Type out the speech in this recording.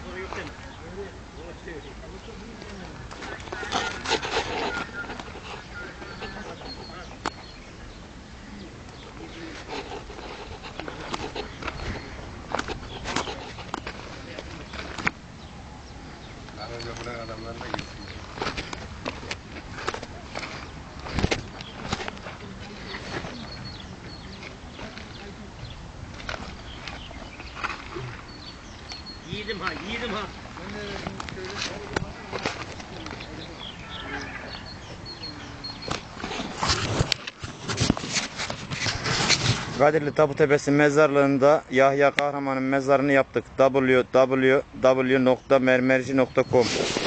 Araca bırak adamlar da gitsin. Yiğidim ha, yiğidim ha. Kadirli Taputepesi mezarlığında Yahya Kahraman'ın mezarını yaptık. www.mermerci.com